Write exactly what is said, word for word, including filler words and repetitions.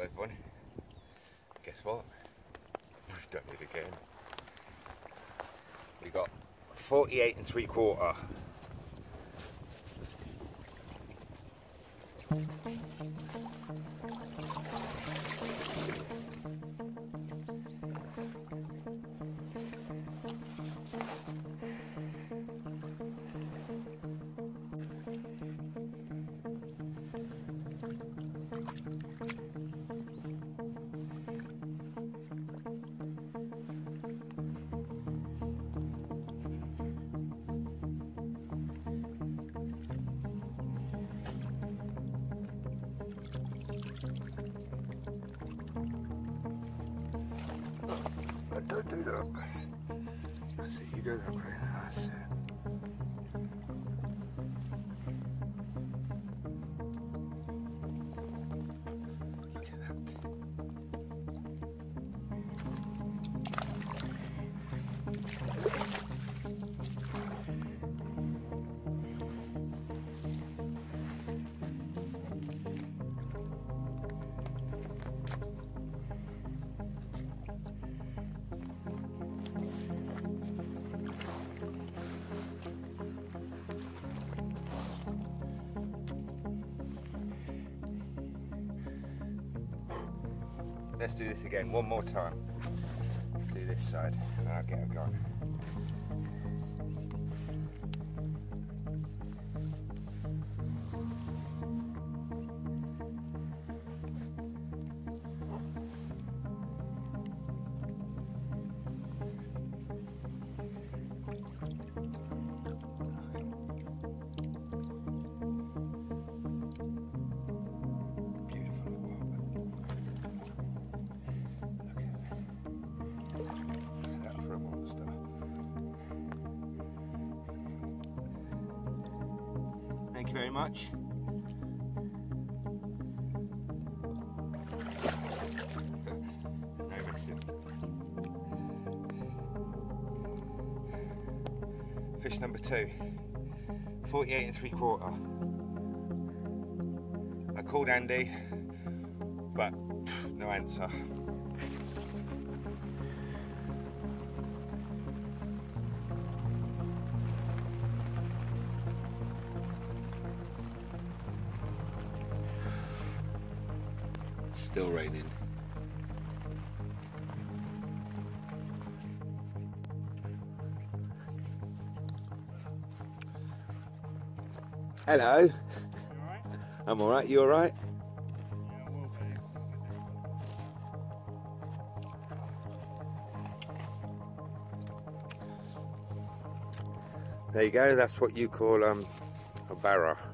everyone. Guess what? We've done it again. We got forty-eight and three quarter. Don't do that. That's it, you go that way. That's it. Look at that. Let's do this again, one more time. Let's do this side, and I'll get it going. Thank you very much. No missing. Fish number two. forty-eight and three quarter. I called Andy, but no answer. Still raining. Hello. You alright? I'm alright, you alright? Yeah, I will be. There you go, that's what you call um, a barra.